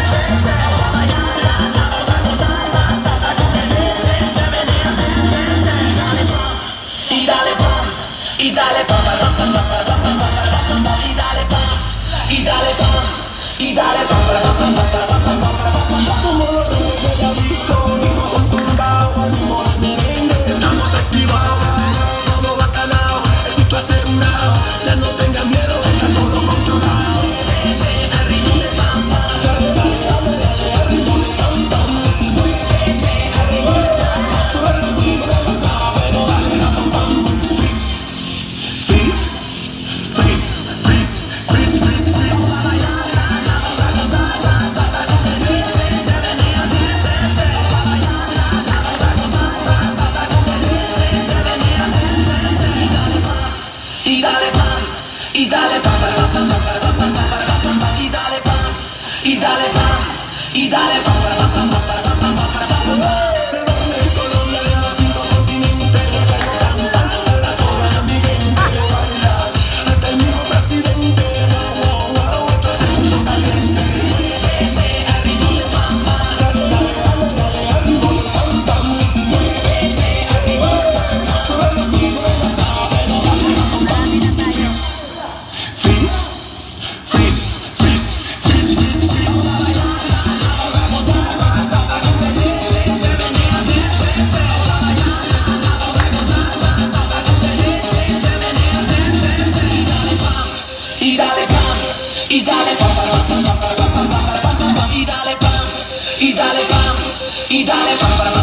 Y dale pa, y dale pa, y dale pa, y dale pa, y dale pa. Somos los reyes de la disco, venimos tumbados, venimos en merengue. Estamos activados, todo bacanao, éxito asegurado. Ya no tengan miedo, está todo controlado. Al ritmo de pampa, dale, dale, dale, dale, al ritmo de pampa. Al ritmo de pampa, tú eres libre, lo sabes, pero dale la pam pam. Y dale pa, y dale pa, y dale pa, y dale pa, y dale pa. Se baila en Colombia de los 5 continentes, para toda mi gente baila, hasta el mismo presidente. Wow, esto se puso caliente. Al ritmo de pampa, dale, dale, dale, dale, al ritmo de pampa. Al ritmo de pampa, tú eres libre, lo sabes, no dale la pam pam. Y dale pa, y dale pa, y dale pa, y dale pa, y dale pa.